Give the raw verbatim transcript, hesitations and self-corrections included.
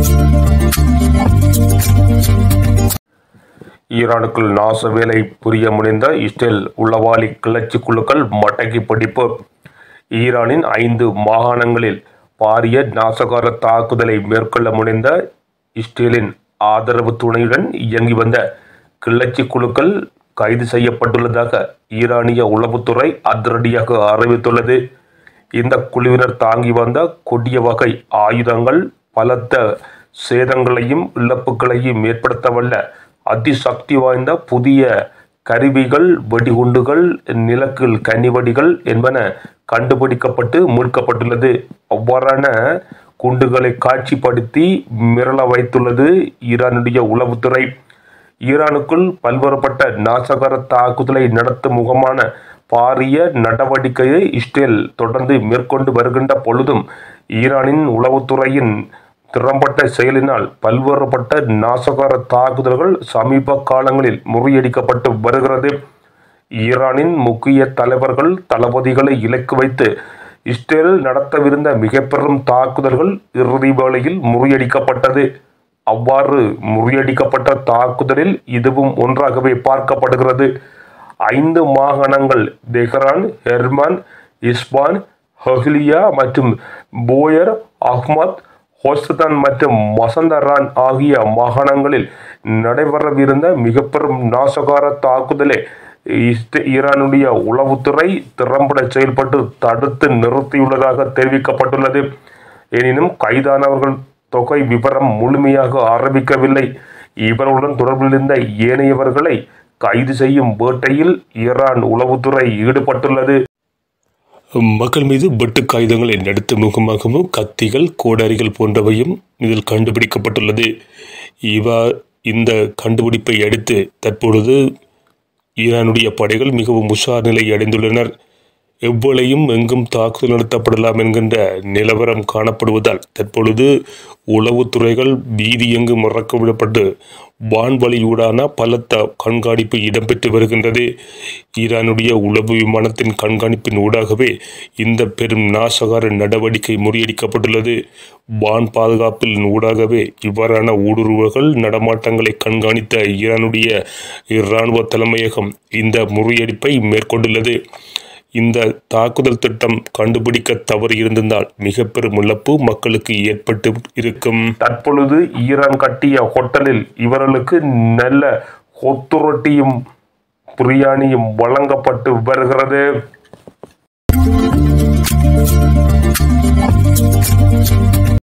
ஈரானுக்குள் நாச வேலை புரிய முனைந்த இஸ்ரேல் உளவாளி கிளர்ச்சி குழுக்கள் மடக்கி பிடிப்பு. ஈரானின் ஐந்து மாகாணங்களில் பாரிய நாசகார தாக்குதலை மேற்கொள்ள முனைந்த இஸ்ரேலின் ஆதரவு துணையுடன் இயங்கி வந்த கிளர்ச்சி குழுக்கள் கைது செய்யப்பட்டுள்ளதாக ஈரானிய உளவுத்துறை அதிரடியாக அறிவித்துள்ளது. இந்த குழுவினர் தாங்கி வந்த கொடிய வகை ஆயுதங்கள் பலத்த சேதங்களையும் இழப்புகளையும் ஏற்படுத்தவல்ல அதிசக்தி வாய்ந்த புதிய கருவிகள், வெடிகுண்டுகள், நிலக்கல் கன்னிவடிகள் என்பன கண்டுபிடிக்கப்பட்டு மீட்கப்பட்டுள்ளது. அவ்வாறான குண்டுகளை காட்சிப்படுத்தி மிரள வைத்துள்ளது ஈரானுடைய உளவுத்துறை. ஈரானுக்குள் பல்வேறுபட்ட நாசகர தாக்குதலை நடத்தும் முகமான பாரிய நடவடிக்கையை இஸ்ரேல் தொடர்ந்து மேற்கொண்டு வருகின்ற பொழுதும் ஈரானின் உளவுத்துறையின் திறம்பட்ட செயலினால் பல்வேறுபட்ட நாசகார தாக்குதல்கள் சமீப காலங்களில் முறியடிக்கப்பட்டு வருகிறது. ஈரானின் முக்கிய தலைவர்கள், தளபதிகளை இலக்கு வைத்து இஸ்ரேல் நடத்தவிருந்த மிக பெரும் தாக்குதல்கள் இறுதி வேளையில் முறியடிக்கப்பட்டது. அவ்வாறு முறியடிக்கப்பட்ட தாக்குதலில் இதுவும் ஒன்றாகவே பார்க்கப்படுகிறது. ஐந்து மாகாணங்கள் தெஹ்ரான், ஹெர்மான், இஸ்பான், ஹஹ்லியா மற்றும் போயர் அஹ்மத், ஹோஸ்தான் மற்றும் மசந்தரான் ஆகிய மாகாணங்களில் நடைபெறவிருந்த மிக பெரும் நாசகார தாக்குதலை ஈரானுடைய உளவுத்துறை திறம்பட செயல்பட்டு தடுத்து நிறுத்தியுள்ளதாக தெரிவிக்கப்பட்டுள்ளது. எனினும் கைதானவர்கள் தொகை விவரம் முழுமையாக அறிவிக்கவில்லை. இவர்களுடன் தொடர்பிலிருந்த ஏனையவர்களை கைது செய்யும் வேட்டையில் ஈரான் உளவுத்துறை ஈடுபட்டுள்ளது. மக்கள் மீது வெட்டு காகிதங்களை நடத்தும் முகமாகவும் கத்திகள், கோடாரிகள் போன்றவையும் இதில் கண்டுபிடிக்கப்பட்டுள்ளது. இவா இந்த கண்டுபிடிப்பை அடுத்து தற்பொழுது ஈரானுடைய படைகள் மிகவும் உஷார் நிலை அடைந்துள்ளனர். எவ்வளையும் எங்கும் தாக்குதல் நடத்தப்படலாம் என்கின்ற நிலவரம் காணப்படுவதால் தற்பொழுது உளவுத்துறைகள் வீதி எங்கும் முறக்கவிடப்பட்டு வான்வழியூடான பலத்த கண்காணிப்பு இடம்பெற்று வருகின்றது. ஈரானுடைய உளவு விமானத்தின் கண்காணிப்பின் ஊடாகவே இந்த பெரும் நாசகார நடவடிக்கை முறியடிக்கப்பட்டுள்ளது. வான் பாதுகாப்பில் ஊடாகவே இவ்வாறான ஊடுருவல்கள் நடமாட்டங்களை கண்காணித்த ஈரானுடைய இராணுவ தலைமையகம் இந்த முறியடிப்பை மேற்கொண்டுள்ளது. இந்த தாக்குதல் திட்டம் கண்டுபிடிக்க தவறி இருந்திருந்தால் மிக பெரும் இழப்பு மக்களுக்கு ஏற்பட்டு இருக்கும். தற்பொழுது ஈரான் கட்டிய ஹோட்டலில் இவர்களுக்கு நல்ல கொத்துரொட்டியும் பிரியாணியும் வழங்கப்பட்டு வருகிறது.